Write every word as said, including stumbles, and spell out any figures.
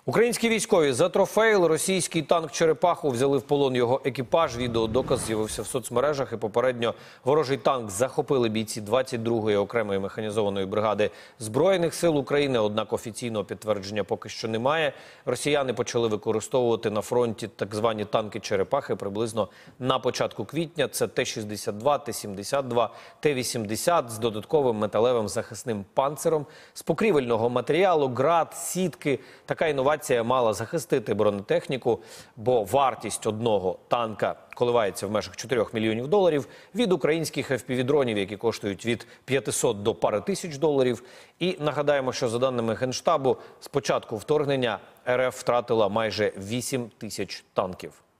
Українські військові затрофеїли російський танк «Черепаху», взяли в полон його екіпаж. Відеодоказ з'явився в соцмережах, і попередньо ворожий танк захопили бійці двадцять другої окремої механізованої бригади Збройних сил України, однак офіційного підтвердження поки що немає. Росіяни почали використовувати на фронті так звані танки «Черепахи» приблизно на початку квітня. Це Т шістдесят два, Т сімдесят два, Т вісімдесят з додатковим металевим захисним панциром, з покрівельного матеріалу, град, сітки. Така інновація мала захистити бронетехніку, бо вартість одного танка коливається в межах чотирьох мільйонів доларів, від українських еф пі ві-дронів, які коштують від п'ятисот до пари тисяч доларів. І нагадаємо, що за даними Генштабу, з початку вторгнення РФ втратила майже вісім тисяч танків.